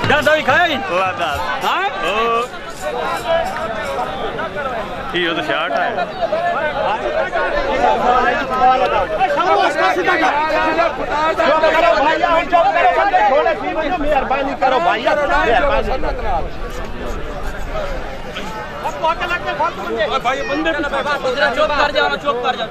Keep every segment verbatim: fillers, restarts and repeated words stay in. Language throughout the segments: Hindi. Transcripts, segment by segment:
ज्यादा ही खाए लादा हां ओ ये तो शॉट है मेहरबानी करो भैया भाई बंदे चुप कर जाओ ना चुप कर जाओ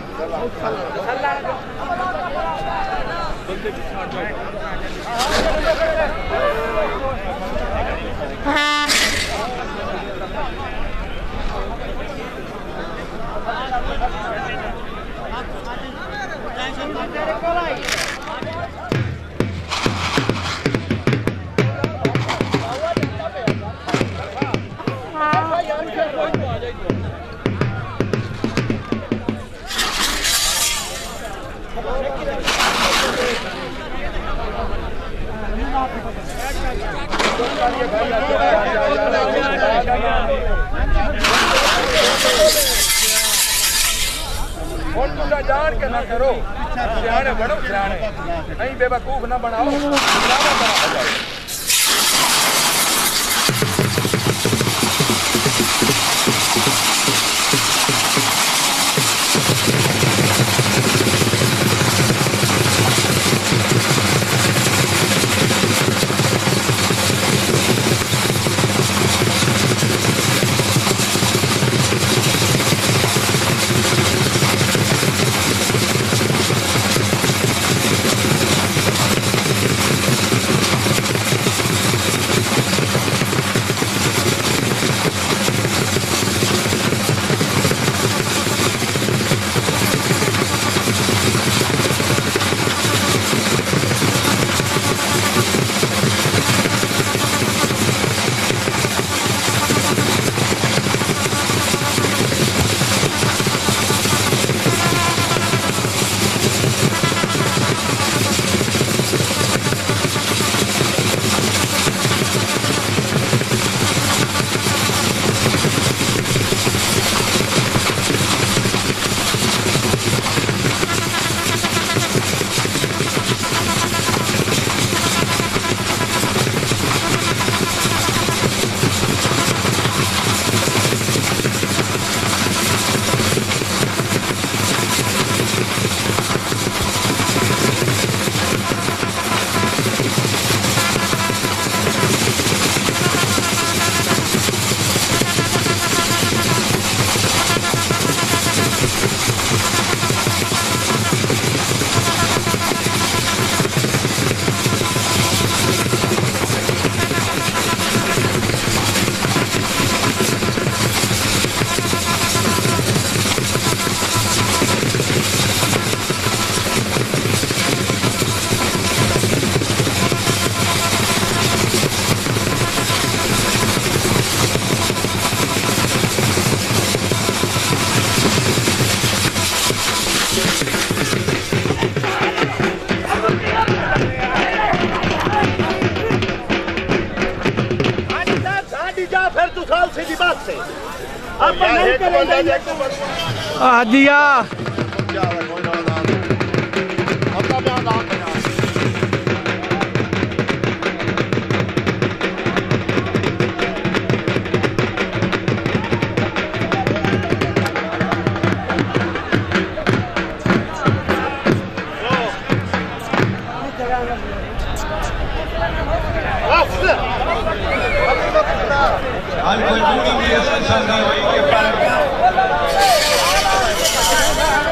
जान के ना करो सियाने बड़ो सियाने नहीं बेवकूफ ना बनाओ दिया Al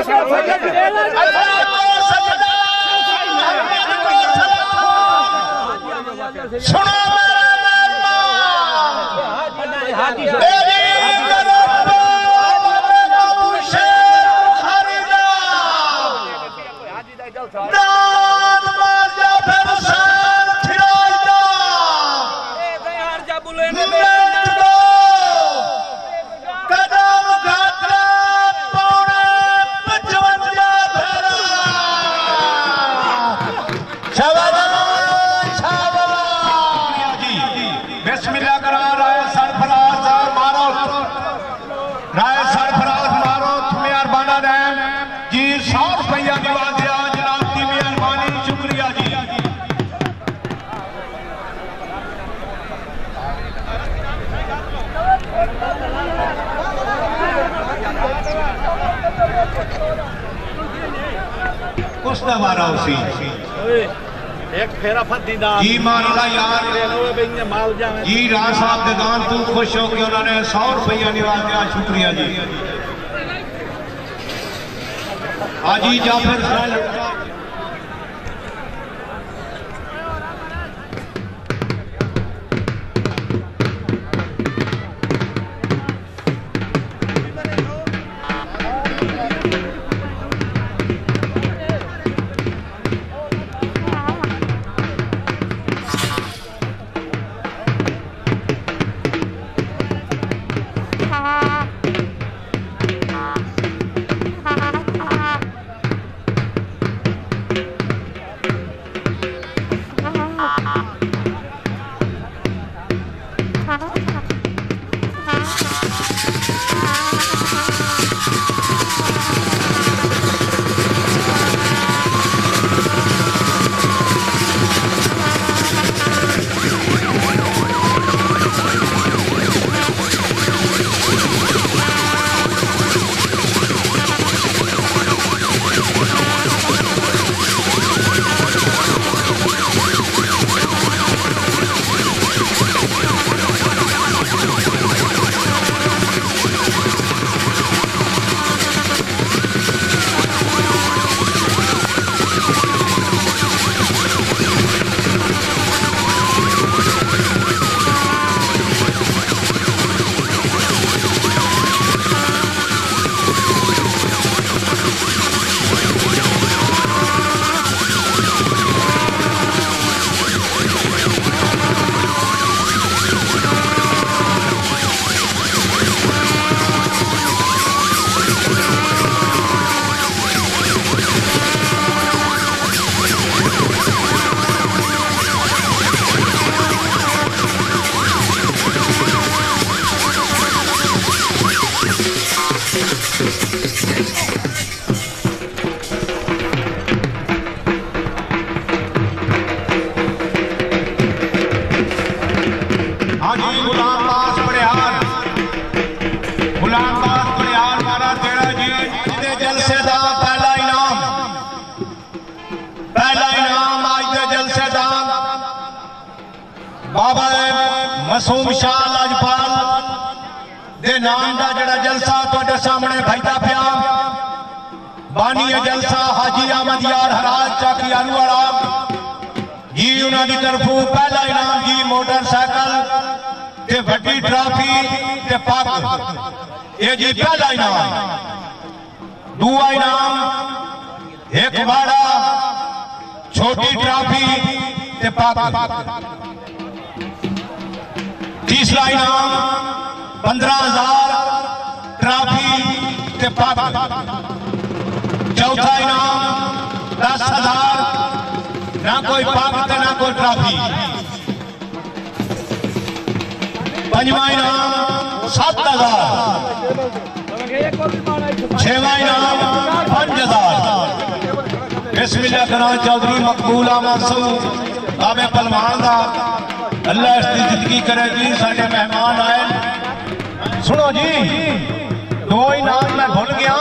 सुनो उसने मारा उसी एक फेरा फती दा जी मानला यार जी राज साहब के दान तू खुश हो कि उन्होंने सौ रुपया निवास दिया शुक्रिया जी हाजी जाफर बाबा मसूम शाह लाजपाल दे नाम का जड़ा जलसा तुहाडे सामने भजदा पिया बानी जलसा हाजी अहमद यार हराज चाकी आलू वाला जी उन्हां दी तरफों पहला इनाम जी मोटरसाइकिल ते वड्डी ट्रॉफी ते पग ये जी पहला इनाम दूआ इनाम एक वाड़ा छोटी ट्रॉफी ते पग तीसरा इनाम पंद्रह हजार ट्रॉफी ते पग चौथा इनाम दस हजार ना कोई पग ना कोई ट्रॉफी पंजवा इनाम सात हजार छवा इनाम पांच हजार बिस्मिल्लाह करा चौधरी मकबूल मासूम बाबे पलवान का अल्लाह इसकी जिंदगी करेगी। साढ़े मेहमान आए सुनो जी दो इनाम मैं भूल गया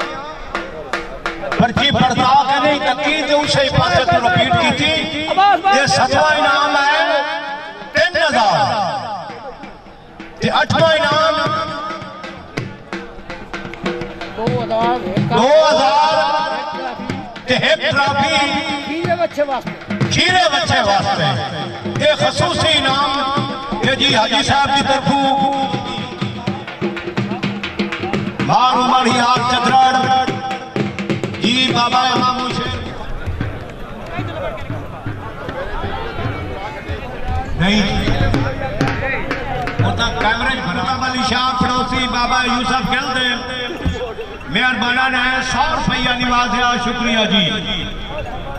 पर्ची पड़ता के नहीं तकी तो उसे पास तो रिपीट की थी। ये सतवा इनाम है तीन हजार अठवा इनाम दो दो हजार एक ट्रॉफी खीरे बच्चे वास्ते खीरे बच्चे वास्ते ये खसूसी इनाम ये जी हाजी साहब की तरफों मारू मारी आग चतराड़ जी बाबा मामू शेर नहीं उतना कैमरे भरता वाली शाह पड़ोसी बाबा यूसुफ कहते मेहरबाना ने सौ रुपया निवासिया शुक्रिया जी।